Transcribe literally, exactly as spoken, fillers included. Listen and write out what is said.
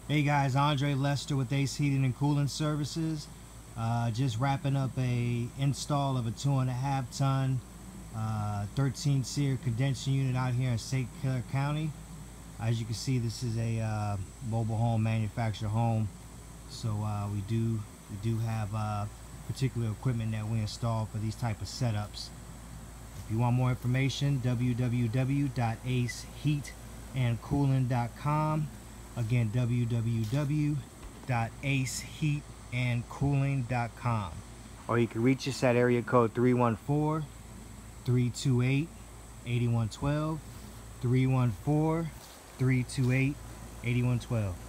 Hey guys, Andre Lester with Ace Heating and Cooling Services. Uh, just wrapping up a install of a two and a half ton uh, thirteen SEER condensing unit out here in Saint Clair County. As you can see, this is a uh, mobile home manufactured home, so uh, we do we do have uh, particular equipment that we install for these type of setups. If you want more information, w w w dot ace heat and cooling dot com. Again, w w w dot ace heat and cooling dot com. Or you can reach us at area code three one four, three two eight, eight one one two, three one four, three two eight, eight one one two.